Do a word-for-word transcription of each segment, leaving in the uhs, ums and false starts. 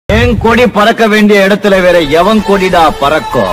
என் கொடி பறக்க வேண்டிய இடத்துல வேற எவன் கொடிடா பறக்கும்?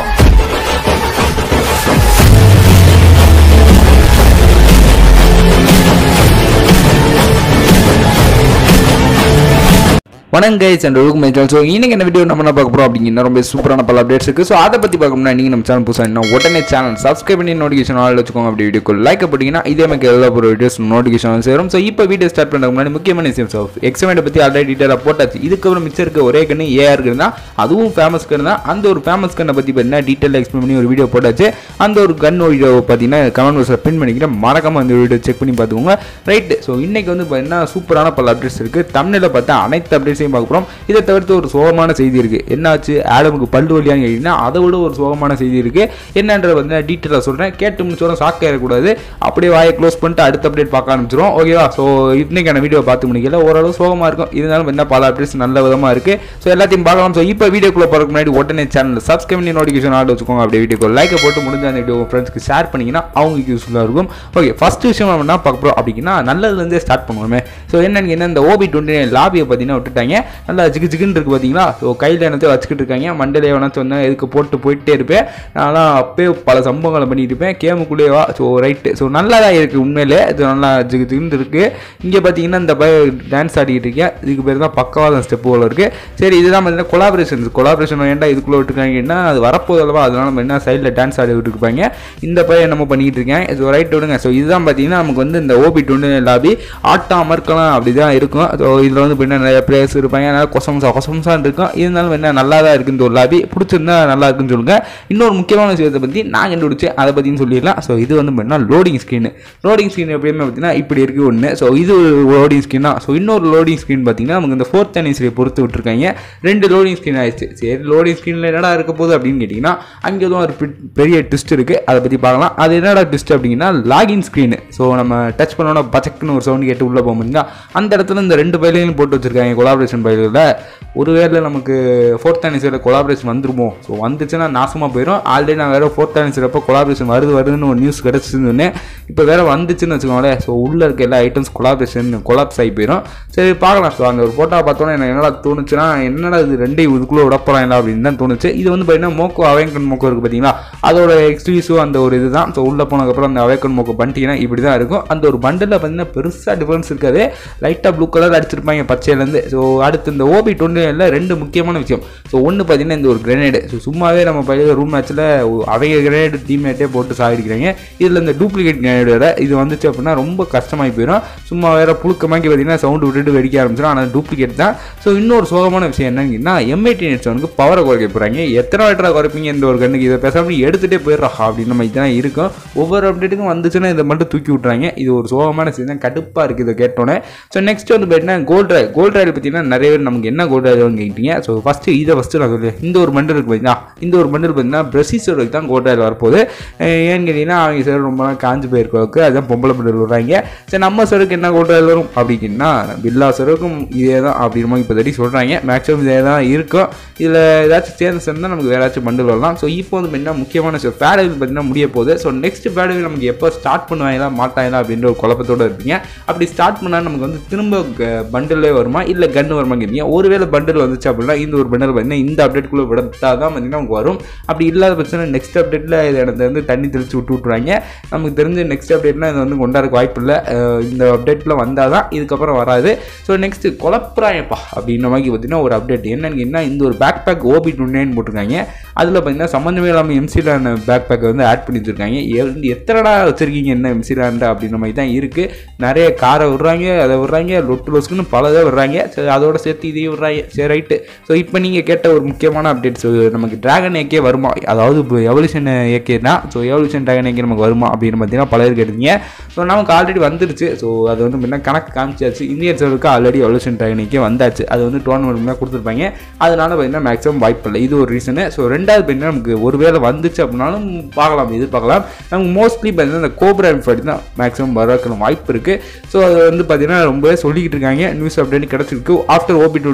வணக்கம் guys and welcome my channel. So இன்னைக்கு என்ன வீடியோ நம்ம என்ன பார்க்க போகிறோம் அப்படிங்கிற ரொம்ப சூப்பரான பல அப்டேட்ஸ் இருக்குது. ஸோ அதை பற்றி பார்க்கணும்னா நீங்கள் நம்ம சேனல் புதுசாக இன்னும் உடனே சேனல் சப்ஸ்கிரைப் பண்ணி நோட்டிஃபிகேஷன் ஆல் வச்சுக்கோங்க. அப்படி வீடியோக்கு லைக் போட்டிங்கன்னா இதே மாதிரி எல்லா ஒரு வீடியோஸ் நோட்டிஃபிகேஷன் சேரும். ஸோ இப்போ வீடியோ ஸ்டார்ட் பண்ணுறதுக்கு முன்னாடி முக்கியமான விஷயம் ஸோ எக்ஸாமெண்ட்டை பற்றி ஆல்ரெடி டீட்டெயிலாக போட்டாச்சு. இதுக்கப்புறம் மிச்சம் இருக்க ஒரே கண்ணு ஏஆர் இருந்தால் அதுவும் ஃபேமஸ் கன் தான். அந்த ஒரு ஃபேமஸ் கண்ணை பற்றி பார்த்தீங்கன்னா டீட்டெயிலாக எக்ஸ்பிளைன் பண்ணி ஒரு வீடியோ போட்டாச்சு. அந்த ஒரு கன் வீடியோ பார்த்தீங்கன்னா கமெண்ட் பாக்ஸில் பின் பண்ணிக்கிறேன். மறக்காம அந்த வீடியோ செக் பண்ணி பார்த்துக்கோங்க. ரைட். ஸோ இன்னைக்கு வந்து பார்த்தீங்கன்னா சூப்பரான பல அப்டேட்ஸ் இருக்குது. தமிழில் பார்த்தா அனைத்து அப்டேட்ஸையும் பார்க்க போகிறோம். இதை தவிர்த்து ஒரு சோகமான செய்தி இருக்குது. என்னாச்சு ஆடமுக்கு பல்லு வலியான்னு கேட்டீங்கன்னா அதை விட ஒரு சோகமான செய்தி இருக்குது. என்னன்றதை வந்து டீட்டெயிலாக சொல்கிறேன். கேட்டு முடிச்சோம் ஷாக் ஆகிடக்கூடாது. அப்படியே வாயை க்ளோஸ் பண்ணிட்டு அடுத்த அப்டேட் பார்க்க ஆரம்பிச்சிடும். ஓகேவா? ஸோ இன்னைக்கான வீடியோ பார்த்து முடிக்கல. ஓரளவு சோகமாக இருக்கும். இருந்தாலும் என்ன பல அப்டேட்ஸ் நல்ல விதமாக இருக்குது. ஸோ எல்லாத்தையும் பார்க்கலாம். ஸோ இப்போ வீடியோக்குள்ளே போகிறதுக்கு முன்னாடி உடனே சேனல் சப்ஸ்கிரைப் பண்ணி நோட்டிஃபிகேஷன் ஆட் வச்சுக்கோங்க. அப்படியே வீடியோக்கு லைக் போட்டு முடிஞ்ச அந்த வீடியோ ஃப்ரெண்ட்ஸ்க்கு ஷேர் பண்ணிங்கன்னா அவங்களுக்கு யூஸ்ஃபுல்லாக இருக்கும். ஓகே, ஃபர்ஸ்ட் விஷயம் என்ன பார்க்க போகிறோம் அப்படின்னா நல்லதுலேருந்தே ஸ்டார்ட் பண்ணுவோமே. ஸோ என்னன்னு என்ன இந்த ஓபி டுவெண்ட்டி நைன் லாபியை பார்த்தீங்கன்னா விட்டுட்டாங்க. நல்லா ஜிகு ஜிகுன்னு இருக்குது பார்த்தீங்களா? ஸோ கையில் என்னத்தை வச்சுக்கிட்டு இருக்காங்க. மண்டலே வேணாச்சும் வந்தால் எதுக்கு போட்டு போயிட்டே இருப்பேன். நான்லாம் அப்பயே பல சம்பவங்களை பண்ணிட்டு இருப்பேன் கேமுக்குள்ளேவா. So right. ஸோ நல்லா தான் இருக்குது உண்மையிலே. இது நல்லா ஜிகு ஜிகுன்னு இருக்குது. இங்கே பார்த்தீங்கன்னா இந்த பய டான்ஸ் ஆடிக்கிட்டு இருக்கேன். இதுக்கு பேர் தான் பக்கவாதம் ஸ்டெப் போல இருக்குது. சரி, இதுதான் பார்த்தீங்கன்னா கொலாபரேஷன்ஸ். கொலாபரேஷன் ஏன்டா இதுக்குள்ளே விட்டுருக்காங்கன்னா அது வரப்போதல்லவா, அதனால நம்ம என்ன சைடில் டான்ஸ் ஆடி விட்டுருப்பாங்க. இந்த பையன் நம்ம பண்ணிக்கிட்டு இருக்கேன். ஸோ ரைட் விடுங்க. ஸோ இதுதான் பார்த்தீங்கன்னா நமக்கு வந்து இந்த ஓபி டுவெண்ட்டி நைன் லாபி ஆட்டா அமர்க்கலாம் அப்படி தான் இருக்கும். ஸோ இதில் வந்து பார்த்தீங்கன்னா நிறைய பிளேயர்ஸ் இருப்பாங்க. அதனால் கொசம்சா கொசம்சான்னு இருக்கும். இருந்தாலும் என்ன நல்லா தான் இருக்குன்னு ஒரு லாபி பிடிச்சிருந்தா நல்லா இருக்குன்னு சொல்லுங்க. இன்னொரு முக்கியமான விஷயத்தை பற்றி நான் கண்டுபிடிச்சேன். அதை பற்றியும் சொல்லிடலாம். ஸோ இது வந்து பார்த்தீங்கன்னா லோடிங் ஸ்க்ரீன். லோடிங் ஸ்க்ரீன் எப்படியுமே பார்த்தீங்கன்னா இப்படி இருக்குது ஒன்று. ஸோ இது ஒரு லோடிங் ஸ்க்ரீன் தான். ஸோ இன்னொரு லோடிங் ஸ்க்ரீன் பார்த்தீங்கன்னா நமக்கு இந்த ஃபோர்த் அனிவர்சரியை பொறுத்து விட்டுருக்காங்க. ரெண்டு லோடிங் ஸ்க்ரீன் ஆயிடுச்சு. சரி, லோடிங் ஸ்க்ரீனில் என்னடா இருக்க போகுது அப்படின்னு கேட்டிங்கன்னா அங்கே எதுவும் ஒரு பெரிய ட்விஸ்ட் இருக்குது. அதை பற்றி பார்க்கலாம். அது என்னடா ட்விஸ்ட் அப்படிங்கன்னா லாகின் ஸ்க்ரீனு. ஸோ நம்ம டச் பண்ணோன்னா பச்சக்குன்னு ஒரு சவுண்ட் கேட்டு உள்ளே போக முடியுங்களா, அந்த இடத்துல இந்த ரெண்டு பைலையும் போட்டு வச்சுருக்காங்க கொலாபரேஷன் பைலில். ஒருவேளை நமக்கு ஃபோர்த் அனிவர்சரியில் கொலாபரேஷன் வந்துருமோ? ஸோ வந்துச்சுன்னா நாசமாக போயிடும். ஆல்ரெடி நான் வேறு ஃபோர்த் அனிவர்சரி அப்போ கொலாபரேஷன் வருது வருதுன்னு ஒரு நியூஸ் கிடச்சிருந்தோன்னே இப்போ வேறு வந்துச்சுன்னு வச்சுக்கோங்களேன். ஸோ உள்ளே இருக்க எல்லா ஐட்டம்ஸ் கொலாபரேஷன் கொலாப்ஸ் ஆகி போயிடும். சரி பார்க்கலாம். ஸோ அந்த ஒரு ஃபோட்டோ பார்த்தோன்னா எனக்கு என்னடா தோணுச்சுன்னா என்னடா இது ரெண்டையும் இதுக்குள்ளே விடப்போறாங்களா அப்படின்னு தான் தோணுச்சு. இது வந்து பார்த்தீங்கன்னா மோக்கோ அவேக்கன் மோக்கோ இருக்குது பார்த்தீங்களா, அதோட எக்ஸ்க்ளூசிவ் அந்த ஒரு இது தான். ஸோ உள்ளே போனதுக்கப்புறம் அந்த அவேக்கன் மோக்கோ பண்ணிட்டீங்கன்னா இப்படி தான் இருக்கும். அந்த ஒரு பண்டில் பார்த்தீங்கன்னா பெருசாக டிஃபரன்ஸ் இருக்காது. லைட்டாக ப்ளூ கலர் அடிச்சிருப்பாங்க பச்சையிலேருந்து. ஸோ அடுத்து இந்த ஓபி டுவெண்ட்டி நைனில் ரெண்டு முக்கியமான விஷயம். ஸோ ஒன்று பார்த்தீங்கன்னா இந்த ஒரு கிரனேடு. ஸோ சும்மாவே நம்ம பழைய ரூம் மேட்ச்சில் அவங்க கிரனேடு டீம்மேட்டே போட்டு சாகிக்கிறாங்க. இதில் இந்த டூப்ளிகேட் கிரனேடு வேறு இது வந்துச்சு அப்படின்னா ரொம்ப கஷ்டமாகி போயிடும். சும்மா வேறு புழுக்கமாக்கி பார்த்தீங்கன்னா சவுண்டு விட்டுட்டு வெடிக்க ஆரம்பிச்சிடும். ஆனால் டூப்ளிகேட் தான். ஸோ இன்னொரு சோகமான விஷயம் என்னங்கன்னா எம் எயிட்டி நெட் செவனுக்கு பவரை குறைக்க போகிறாங்க. எத்தனை வாட்டராக குறைப்பீங்க இந்த ஒரு கண்ணுக்கு? இதை பேசாமல் எடுத்துகிட்டே போயிடுறா அப்படின்னு நம்ம இதெல்லாம் இருக்கும். ஒவ்வொரு அப்டேட்டுக்கும் வந்துச்சுன்னா இதை மட்டும் தூக்கி விட்றாங்க. இது ஒரு சோகமான விஷயம். கடுப்பாக இருக்குது இதை கேட்டோன்னே. ஸோ நெக்ஸ்ட் வந்து பார்த்தீங்கன்னா கோல்ட் ராய். கோல்ட் ராயில் பார்த்தீங்கன்னா நிறைய பேர் நமக்கு என்ன கோல்ட் ராயில்னு கேட்டீங்க. ஸோ ஃபஸ்ட்டு இதை ஃபஸ்ட்டு நான் சொல்லுவேன். இந்த ஒரு பண்டில் இருக்குது பார்த்தீங்கன்னா, இந்த ஒரு பண்டில் பார்த்தீங்கன்னா பிரசிசருக்கு தான் கோல்ட் ராயில் வரப்போகுது. ஏன்னு கேட்டிங்கன்னா அவங்க சார் ரொம்ப நாள் காஞ்சு போயிருக்கோக்கு அதுதான் பொம்பளை பண்டில் விடுறாங்க. சரி, நம்ம சருக்கு என்ன கோல்ட் ராயில் வரும் அப்படின்னா பில்லா சருக்கும் இதே தான் அப்படிமா இப்போ தட்டி சொல்கிறாங்க. மேக்ஸிமம் இதே தான் இருக்கும். இதில் ஏதாச்சும் சேஞ்சஸ் இருந்தால் நமக்கு வேறு ஏதாச்சும் பண்டில் வரலாம். ஸோ இப்போ வந்து பார்த்தீங்கன்னா முக்கியமான விஷயம் ஃபேடவில் பார்த்தீங்கன்னா முடிய போகுது. ஸோ நெக்ஸ்ட் ஃபேடவில் நமக்கு எப்போ ஸ்டார்ட் பண்ணுவாங்களா மாட்டாங்களா அப்படின்ற ஒரு குழப்பத்தோடு இருப்பீங்க. அப்படி ஸ்டார்ட் பண்ணால் நமக்கு வந்து திரும்ப பண்டிலே வருமா இல்லை கன்று வருமா கேட்டீங்க. ஒருவேளை பண்டில் வந்துச்சு அப்படின்னா இந்த ஒரு பண்டில் பார்த்தீங்கன்னா இந்த அப்டேட்டுக்குள்ளே விடத்தா தான் பார்த்தீங்கன்னா நமக்கு வரும். அப்படி இல்லாத பிரச்சனை நெக்ஸ்ட் அப்டேட்டில் இதை எனக்கு வந்து தண்ணி தெளித்து விட்டு விட்ருவாங்க. நமக்கு தெரிஞ்ச நெக்ஸ்ட் அப்டேட்னா இது வந்து கொண்டாடுறக்கு வாய்ப்பு இல்லை. இந்த அப்டேட்டில் வந்தால் தான் இதுக்கப்புறம் வராது. ஸோ நெக்ஸ்ட்டு குழப்பறாயப்பா அப்படின்ற மாதிரி பார்த்தீங்கன்னா ஒரு அப்டேட் என்னன்னு கேட்டிங்கன்னா இந்த ஒரு backpack OB twenty nine போட்டிருக்காங்க. அதில் பார்த்தீங்கன்னா சம்மந்தமே இல்லாமல் எம்சிலான பேக் பேக்கை வந்து ஆட் பண்ணி வச்சுருக்காங்க. எத்தனைடா வச்சுருக்கீங்க என்ன எம்சிலான்டா அப்படின்ற மாதிரி தான் இருக்குது. நிறைய காரை விடுறாங்க, அதை விடுறாங்க, லொட்டு லொஸ்க்குன்னு பல இதை விடுறாங்க. சரி, அதோட சேர்த்து இதையும் விடுறாங்க. சரி ரைட்டு. ஸோ இப்போ நீங்கள் கேட்ட ஒரு முக்கியமான அப்டேட்ஸ் நமக்கு டிராகன் ஏக்கே வருமா, அதாவது இப்போ எவல்யூஷன் ஏக்கே தான். ஸோ எவல்யூஷன் டிராகன் ஏக்கே நமக்கு வருமா அப்படின்னு பார்த்தீங்கன்னா பல பேர் கேட்டீங்க. ஸோ நமக்கு ஆல்ரெடி வந்துருச்சு. ஸோ அது வந்து பார்த்தீங்கன்னா கணக்கு காமிச்சாச்சு. இந்தியன் சர்வருக்கு ஆல்ரெடி எவல்யூஷன் டிராகன் ஏக்கே வந்தாச்சு. அது வந்து டோர்னமெண்ட் தான் கொடுத்துருப்பாங்க. அதனால பார்த்தீங்கன்னா மேக்ஸிமம் வாய்ப்பு இல்லை. இது ஒரு ரீசனு. ஸோ ரெண்டாவது பார்த்தீங்கன்னா நமக்கு ஒரு வேளை வந்துச்சு அப்படின்னாலும் பார்க்கலாம், எதிர்பார்க்கலாம். நமக்கு மோஸ்ட்லி பார்த்தீங்கன்னா இந்த கோப்ரா ஃபைட் தான் மேக்ஸிமம் வரக்கான வாய்ப்பு இருக்குது. ஸோ அது வந்து பார்த்தீங்கன்னா ரொம்பவே சொல்லிக்கிட்டு இருக்காங்க. நியூஸ் அப்டேட் கிடச்சிருக்கு. ஆஃப்டர் ஓபி டுவெண்ட்டி நைன்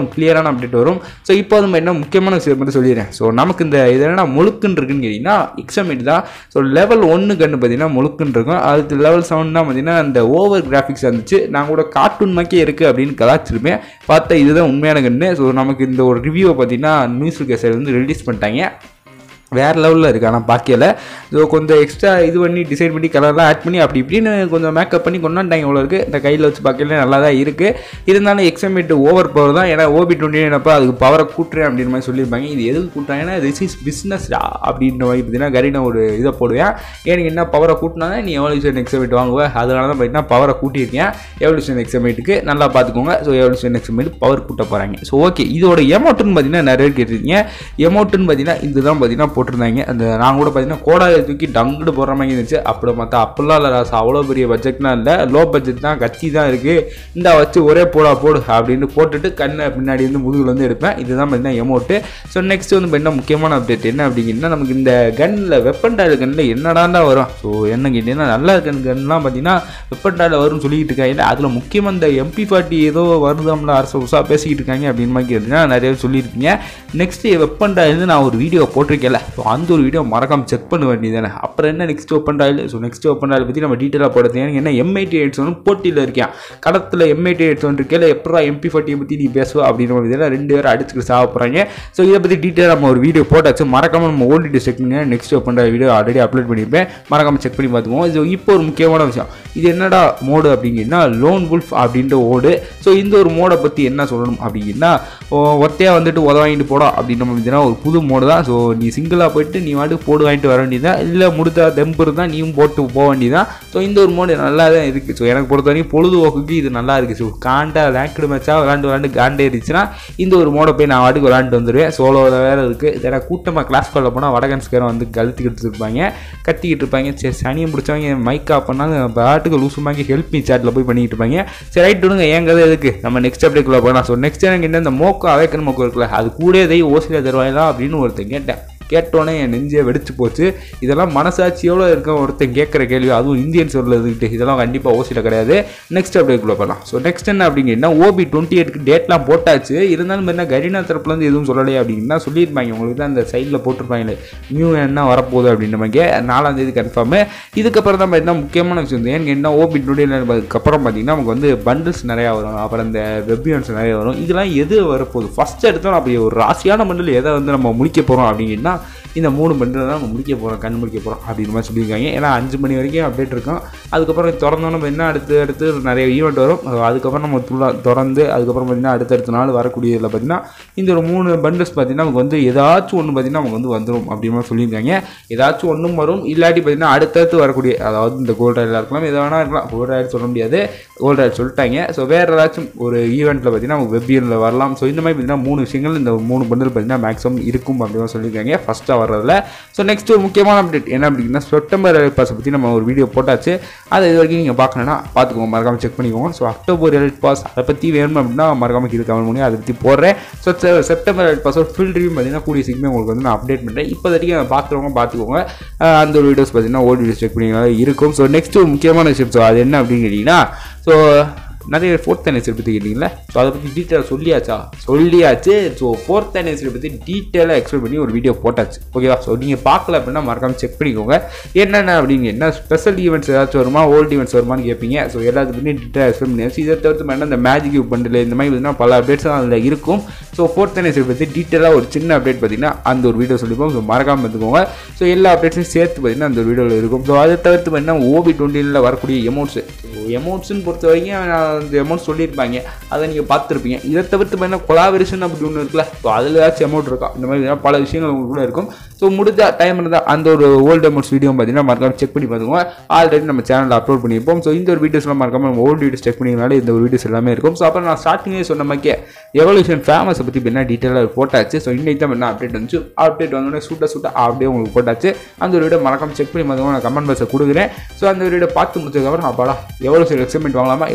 கிளியரான அப்டேட் வரும். ஸோ இப்போ நம்ம என்ன முக்கியமான விஷயம் மட்டும் சொல்லிடுறேன். ஸோ நமக்கு இந்த இது என்ன முழுக்குன்னு இருக்குன்னு கேட்டிங்கன்னா எக்ஸாமிட் தான். ஸோ லெவல் ஒன்று கண்டு பார்த்தீங்கன்னா முழுக்குன்னு இருக்கும். அடுத்து லெவல் செவன் தான் பார்த்தீங்கன்னா அந்த ஓவர் கிராஃபிக்ஸ் இருந்துச்சு. நான் கூட கார்ட்டூன் மக்கே இருக்குது அப்படின்னு கலாச்சிருப்பேன். பார்த்தா இதுதான் உண்மையான கண்ணு. ஸோ நமக்கு இந்த ஒரு ரிவ்யூவை பார்த்தீங்கன்னா நியூஸ் கேசர் வந்து ரிலீஸ் பண்ணிட்டாங்க. வேறு லெவலில் இருக்குது. ஆனால் பாக்கியில் ஸோ கொஞ்சம் எக்ஸ்ட்ரா இது பண்ணி டிசைன் பண்ணி கலர்லாம் ஆட் பண்ணி அப்படி இப்படின்னு கொஞ்சம் மேக்கப் பண்ணி கொண்டாண்டாங்க. இவ்வளோ இருக்குது. இந்த கையில் வச்சு பார்க்கல நல்லா தான் இருக்குது. இருந்தாலும் எக்ஸாமிட் ஓவர் பவர் தான். ஏன்னா ஓபி டுவெண்ட்டி என்னப்போ அதுக்கு பவரை கூட்டுறேன் அப்படின்ற மாதிரி சொல்லியிருப்பாங்க. இது எதுக்கு கூட்டுறாங்கன்னா திஸ் இஸ் பிஸ்னஸ் அப்படின்ற மாதிரி பார்த்தீங்கன்னா கரீனா ஒரு இதை போடுவேன். எனக்கு என்ன பவரை கூட்டினா நீ எவல்யூஷன் எக்ஸாமிட் வாங்குவேன். அதனால தான் பார்த்தீங்கன்னா பவரை கூட்டியிருக்கேன் எவல்யூஷன் எக்ஸாமிட்டுக்கு. நல்லா பார்த்துக்கோங்க. ஸோ எவல்யூஷன் எக்ஸாமிட் பவர் கூட்ட போகிறாங்க. ஸோ ஓகே, இதோட எமௌண்ட்டுன்னு பார்த்தீங்கன்னா நிறைய கேட்டிருக்கீங்க. எமௌண்ட்டுன்னு பார்த்தீங்கன்னா இதுதான் பார்த்தீங்கன்னா போட்டிருந்தாங்க. அந்த நான் கூட பார்த்தீங்கன்னா கோடாயை தூக்கி டங்குடு போடுற மாதிரி இருந்துச்சு. அப்படி பார்த்தா அப்பெல்லாம் இல்லை ராசா, அவ்வளோ பெரிய பட்ஜெட்லாம் இல்லை, லோ பட்ஜெட் தான், கத்தி தான் இருக்குது, இந்த வச்சு ஒரே போடா போடு அப்படின்னு போட்டுட்டு கண்ணை பின்னாடி வந்து முதுகில் வந்து எடுப்பேன். இதுதான் பார்த்தீங்கன்னா எமௌண்ட்டு. ஸோ நெக்ஸ்ட் வந்து பார்த்தீங்கன்னா முக்கியமான அப்டேட் என்ன அப்படிங்கன்னா நமக்கு இந்த கன்னில் வெப்பன் டாயில் கன்னில் என்னடாண்டா வரும். ஸோ என்ன கேட்டீங்கன்னா நல்லா இருக்க கன்லாம் பார்த்தீங்கன்னா வெப்பன் டாயில் வரும்னு சொல்லிக்கிட்டு இருக்காங்க. அதில் முக்கியமாக இந்த எம்பி ஃபார்ட்டி ஏதோ வருதாம்ல அரசு புதுசாக பேசிக்கிட்டு இருக்காங்க அப்படின்னு மாதிரி கேட்டீங்கன்னா நிறைய சொல்லியிருக்கீங்க. நெக்ஸ்ட்டு வெப்பன் டாயில் நான் ஒரு வீடியோ போட்டிருக்கேன்ல, ஸோ அந்த ஒரு வீடியோ மறக்காம செக் பண்ண வேண்டியதானே. அப்புறம் என்ன நெக்ஸ்ட் ஓப்பன் டாயில். ஸோ நெக்ஸ்ட் ஓப்பன் டாயில் பற்றி நம்ம டீட்டெயிலாக போடுறது. ஏன்னா எம் எயிட்டி எயிட் செவன் போட்டியில் இருக்கேன். கடத்தில் எம் எயிட்டி எயிட் செவன் இருக்கேன். எப்படா எம்பி ஃபார்ட்டியை பற்றி நீ பேசுவா அப்படின்ற மாதிரி இதெல்லாம் ரெண்டு பேரும் அடிச்சுட்டு சாக போகிறாங்க. ஸோ இதை பற்றி டீட்டெயிலாக நம்ம ஒரு வீடியோ போட்டாச்சு. மறக்காம நம்ம ஓல்டு வீடியோ செக் பண்ணி நெக்ஸ்ட் ஓப்பன் டாயில் வீடியோ ஆல்ரெடி அப்லோட் பண்ணியிருப்பேன். மறக்காம செக் பண்ணி பார்த்துக்குவோம். ஸோ இப்போ ஒரு முக்கியமான விஷயம், இது என்னடா மோடு அப்படிங்கன்னா லோன் வுல்ஃப் அப்படின்ற ஓடு. ஸோ இந்த ஒரு மோடை பற்றி என்ன சொல்லணும் அப்படின்னா ஒத்தையாக வந்துட்டு உத வாங்கிட்டு போடா அப்படின்ற மாதிரி ஒரு புது மோடு தான். ஸோ நீ சிங்கிளாக போயிட்டு நீ வாட்டு போடு வாங்கிட்டு வர வேண்டியதான், இல்லை முடித்தா தெம்பு இருந்தால் நீயும் போட்டு போக வேண்டியதான். ஸோ இந்த ஒரு மோடு நல்லா தான் இருக்குது. ஸோ எனக்கு பொறுத்த வரைக்கும் பொழுதுபோக்குக்கு இது நல்லா இருக்குது. ஸோ காண்டா ரேங்க்டு மேட்சாக விளாண்டு விளாண்டு காண்டே இருந்துச்சுன்னா இந்த ஒரு மோடை போய் நான் வாட்டுக்கு விளாண்டு வந்துடுவேன். சோலோவில் வேறு இருக்குது. ஏன்னா கூட்டமாக கிளாஸ் காலில் போனால் வடகன்ஸ்காரன் வந்து கழுத்துக்கிட்டு இருப்பாங்க, கத்திக்கிட்டு இருப்பாங்க. சரி சனியை முடிச்சவங்க மைக் ஆஃப் பண்ணாலும் பாட்டுக்கு லூசு வாங்கி ஹெல்ப் மீ சாட்டில் போய் பண்ணிக்கிட்டு இருப்பாங்க. சரி ரைட் விடுங்க, ஏன் கதை எதுக்கு, நம்ம நெக்ஸ்ட் அப்டேக்குள்ளே போகலாம். ஸோ நெக்ஸ்ட் எனக்கு என்ன இந்த மோக்கோ அவேக்கன் மோக்கோ இருக்குல்ல, அது கூட எதை ஓசியில் தருவாங்களா அப்படின்னு ஒருத்தன் கேட்டேன். கேட்டோன்னே என் நெஞ்சே வெடிச்சு போச்சு. இதெல்லாம் மனசாட்சியோடு இருக்க ஒருத்தன் கேட்குற கேள்வி, அதுவும் இந்தியன் சொல்ல இருந்துக்கிட்டு இதெல்லாம் கண்டிப்பாக ஓசியில் கிடையாது. நெக்ஸ்ட் அப்டேக்குள்ளே போகலாம். ஸோ நெக்ஸ்ட் என்ன அப்படிங்கன்னா ஓபி டுவெண்ட்டி எயிட்க்கு டேட்லாம் போட்டாச்சு. இருந்தாலும் என்ன கரீனா தரப்புலேருந்து எதுவும் சொல்லலையே அப்படின்னா சொல்லியிருப்பாங்க. உங்களுக்கு தான் அந்த சைடில் போட்டிருப்பாங்களே நியூ என்ன வரப்போகுது அப்படின்ற மாதிரி. நாலாம் தேதி கன்ஃபார்மு. இதுக்கப்புறம் தான் பார்த்தீங்கன்னா முக்கியமான விஷயம் ஏன்னு என்ன ஓபி டுவெண்ட்டி அதுக்கப்புறம் பார்த்தீங்கன்னா நமக்கு வந்து பண்டில்ஸ் நிறையா வரும். அப்புறம் இந்த வெப்பியன்ஸ் நிறையா வரும். இதெல்லாம் எது வரப்போகுது ஃபஸ்ட் எடுத்தோம் அப்படி ஒரு ராசியான பண்டில் எதை வந்து நம்ம முடிக்க போகிறோம் அப்படின்னா இந்த மூணு பண்டில் தான் நம்ம முடிக்க போகிறோம், கண் முடிக்க போகிறோம் அப்படின்ற மாதிரி சொல்லியிருக்காங்க. ஏன்னா அஞ்சு மணி வரைக்கும் அப்டேட் இருக்கும். அதுக்கப்புறம் திறந்தோம் நம்ம என்ன அடுத்து அடுத்து நிறைய ஈவெண்ட் வரும். அதுக்கப்புறம் நம்ம துள்ளா திறந்து அதுக்கப்புறம் பார்த்திங்கன்னா அடுத்தடுத்த நாள் வரக்கூடியதில் பார்த்திங்கன்னா இந்த ஒரு மூணு பண்டில்ஸ் பார்த்திங்கன்னா நமக்கு வந்து ஏதாச்சும் ஒன்று பார்த்திங்கன்னா நமக்கு வந்து வந்துடும் அப்படின்ற மாதிரி சொல்லியிருக்காங்க. ஏதாச்சும் ஒன்றும் வரும், இல்லாட்டி பார்த்திங்கன்னா அடுத்தடுத்து வரக்கூடிய அதாவது இந்த கோல்டு ராயலாக இருக்கலாம், எதை வேணா இருக்கலாம். கோல்டு ராயல் சொல்ல முடியாது, கோல்டு ராயல் சொல்லிட்டாங்க. ஸோ வேறு ஏதாச்சும் ஒரு ஈவெண்ட்டில் பார்த்திங்கன்னா நமக்கு வெப்பியனில் வரலாம். ஸோ இந்த மாதிரி பார்த்திங்கன்னா மூணு விஷயங்கள் இந்த மூணு பண்டில் பார்த்திங்கன்னா மேக்ஸிமம் இருக்கும் அப்படின்னு சொல்லியிருக்காங்க ஃபஸ்ட்டாக வர்றதில். ஸோ நெக்ஸ்ட் ஒரு முக்கியமான அப்டேட் என்ன அப்படின்னா செப்டம்பர் எலைட் பாஸை பற்றி நம்ம ஒரு வீடியோ போட்டாச்சு. அதை இது வரைக்கும் நீங்கள் பார்க்கணுன்னா பார்த்துக்கோங்க, மறக்காமல் செக் பண்ணிக்கோங்க. ஸோ அக்டோபர் எலைட் பாஸ் அதை பற்றி வேணும் அப்படின்னா மறக்காமல் கீழே கமெண்ட் பண்ணி அதை பற்றி போடுறேன். ஸோ செப்டம்பர் எலைட் பாஸோட ஃபுல் ரிவ்யூ பார்த்தீங்கன்னா கூடிய சீக்கிரமே உங்களுக்கு வந்து நான் அப்டேட் பண்ணுறேன். இப்போதைக்கு பார்க்குறவங்க பார்த்துக்கோங்க. அந்த ஒரு வீடியோஸ் பார்த்தீங்கன்னா ஓல்டு வீடியோஸ் செக் பண்ணிங்கன்னா இருக்கும். ஸோ நெக்ஸ்ட் ஒரு முக்கியமான விஷயம், ஸோ அது என்ன அப்படின்னு கேட்டிங்கன்னா ஸோ நிறைய ஃபோர்த் அனிவர்சரி பற்றி கேட்டிங்களா, ஸோ அதை பற்றி டீட்டெயிலாக சொல்லியாச்சா சொல்லியாச்சு. ஸோ ஃபோர்த் அனிவர்சரி பற்றி டீட்டெயிலாக எக்ஸ்பிளைன் பண்ணி ஒரு வீடியோ போட்டாச்சு. ஓகேவா? ஸோ நீங்கள் பார்க்கல அப்படின்னா மறக்காமல் செக் பண்ணிக்கோங்க. என்னென்ன அப்படிங்க என்ன ஸ்பெஷல் ஈவெண்ட்ஸ் ஏதாச்சும் வருமா, ஓல்டு ஈவெண்ட்ஸ் வருமானு கேட்பீங்க. ஸோ எல்லாத்துக்கு பற்றி டீட்டெயிலாக எக்ஸ்பிளைன் பண்ணியாச்சு. இதை தவிர்த்து மேடம் இந்த மேஜிக் யூ பண்டில் இந்த மாதிரி பார்த்தீங்கன்னா பல அப்டேட்ஸும் அதில் இருக்கும். ஸோ ஃபோர்த் அனிவர்சரி பற்றி டீட்டெயிலாக ஒரு சின்ன அப்டேட் பார்த்தீங்கன்னா அந்த ஒரு வீடியோ சொல்லிப்போம். ஸோ மறக்காமல் பார்த்துக்கோங்க. ஸோ எல்லா அப்டேட்ஸும் சேர்த்து பார்த்தீங்கன்னா அந்த வீடியோவில் இருக்கும். ஸோ அதை தவிர்த்து பார்த்தீங்கன்னா ஓபி டுவெண்ட்டியில் வரக்கூடிய எமௌண்ட்ஸு எமௌண்ட்ஸ்ன்னு பொறுத்த வரைக்கும் அந்த எமௌண்ட் சொல்லியிருப்பாங்க, அதை நீங்கள் பார்த்துருப்பீங்க. இதை தவிர்த்து பார்த்தீங்கன்னா கொலாபரேஷன் அப்படி ஒன்று இருக்குல்ல, ஸோ அதில் ஏதாச்சும் அமௌண்ட் இருக்கும். இந்த மாதிரி பல விஷயங்கள் உங்களுக்கு கூட இருக்கும். ஸோ முடிஞ்ச டைம் இருந்தால் அந்த ஒரு ஓல்டு அமௌண்ட்ஸ் வீடியோ பார்த்தீங்கன்னா மறக்காம செக் பண்ணி பார்த்துக்கோங்க. ஆல்ரெடி நம்ம சேனலில் அப்லோட் பண்ணியிருப்போம். ஸோ இந்த ஒரு வீடியோஸ்லாம் மறக்காம நம்ம ஓல்டு வீடியோஸ் செக் பண்ணிங்கனாலே இந்த ஒரு வீடியோஸ் எல்லாமே இருக்கும். ஸோ அப்புறம் நான் ஸ்டார்டிங்கே சொன்ன மாதிரியே எவல்யூஷன் ஃபேமஸை பற்றி என்ன டீட்டெயிலாக போட்டாச்சு. ஸோ இன்னைக்கு தான் என்ன அப்டேட் வந்துச்சு. அப்டேட் வந்தோடனே சூட்ட சூட்ட அப்படியே உங்களுக்கு போட்டாச்சு. அந்த ஒரு வீடியோ மறக்காம செக் பண்ணி பார்த்துக்கோங்க. நான் கமெண்ட் பாக்ஸை கொடுக்குறேன். ஸோ அந்த வீடியோ பார்த்து முடிச்சதுக்கப்புறம் அப்பாடா எவ்வளோ எக்ஸ்பெரிமெண்ட் வாங்கலாமா, எவ்வளோ ஃபேமஸ்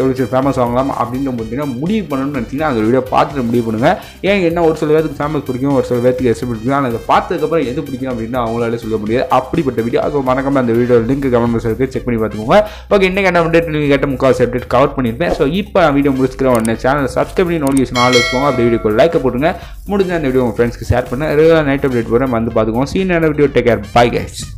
ஃபேமஸ் ஆகலாம் அப்படின்னு பார்த்தீங்கன்னா முடிவு பண்ணணும்னு நினச்சிங்கன்னா அந்த வீடியோ பார்த்துட்டு முடிவு பண்ணுங்கள். ஏன் என்ன ஒரு சில பேருக்கு ஃபேமஸ் பிடிக்கும், ஒரு சில பேருக்கு எஸ் பிடிக்கும், ஆனால் அதை பார்த்ததுக்கப்புறம் எது பிடிக்கும் அப்படின்னு அவங்களால சொல்ல முடியாது. அப்படிப்பட்ட வீடியோ ஸோ மறக்காம அந்த வீடியோ லிங்க் கமெண்ட் பாக்ஸில் இருக்குது, செக் பண்ணி பார்த்துக்கோங்க. ஓகே, இன்னைக்கு என்ன அப்டேட் நீங்கள் கேட்ட முக்கால்வாசி அப்டேட் கவர் பண்ணியிருப்பேன். ஸோ இப்போ நான் வீடியோ முடிச்சுக்கிறேன். உடனே சேனல் சப்ஸ்கிரைப் பண்ணி நோட்டிஃபிகேஷன் ஆல் வச்சுக்கோங்க. அப்படி வீடியோக்கு லைக் போட்டுங்க. முடிஞ்ச அந்த வீடியோ உங்கள் ஃப்ரெண்ட்ஸ்க்கு ஷேர் பண்ண ரெகுலர் நைட் அப்டேட் போகிறேன் வந்து பார்த்துக்கோங்க. சீன் video take care. Bye guys.